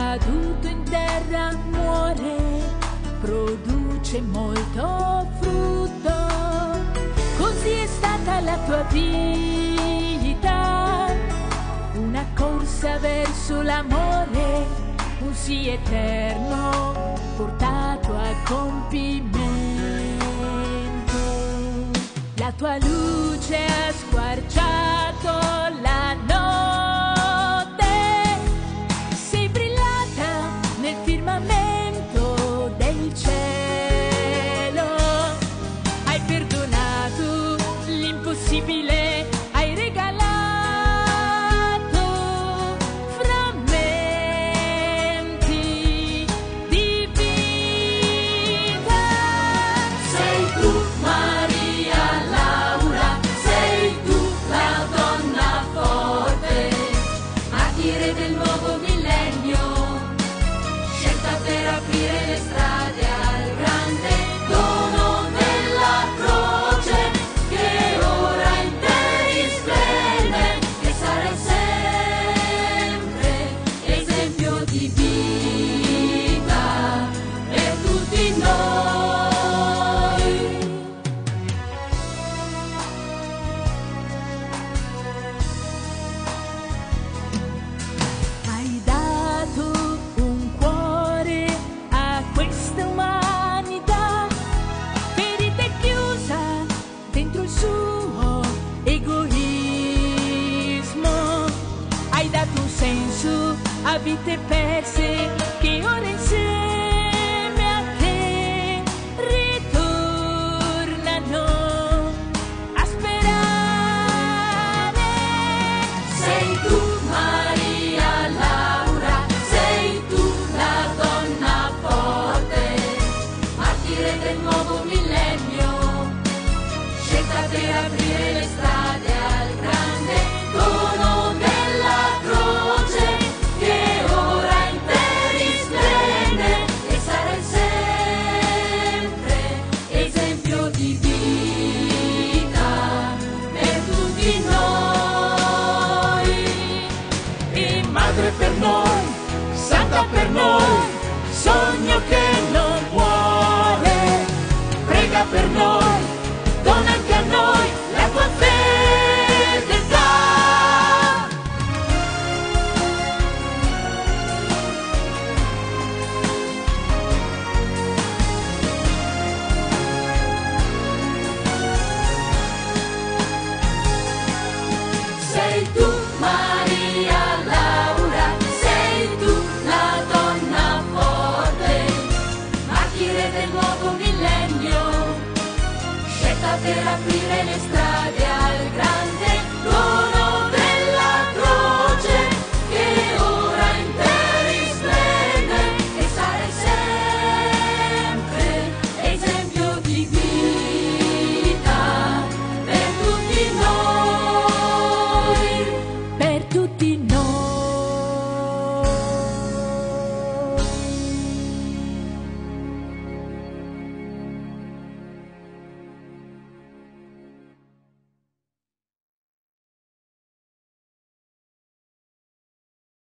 caduto in terra muore, produce molto frutto. Così è stata la tua vita, una corsa verso l'amore, un sì eterno portato a compimento. La tua luce ha squarciato la notte, sei brillata nel firmamento del cielo, hai perdonato l'impossibile, hai regalato frammenti di vita. Sei tu, Maria Laura, sei tu la donna forte, martire del nuovo millennio, scelta per aprire le strade al grande dono della croce, che ora in te risplende e sarai sempre esempio di vita per tutti noi. Hai dato un cuore a questa umanità, ferita e chiusa dentro il suo egoismo. Hai dato un senso a vite perse che ora insieme a te ritornano a sperare. Sei tu, Maria Laura, sei tu la donna forte, martire del nuovo millennio, scelta per aprire le strade al grande dono della croce, che ora in te risplende e sarai sempre esempio di vita per tutti noi. E madre per noi, santa per noi, sogno che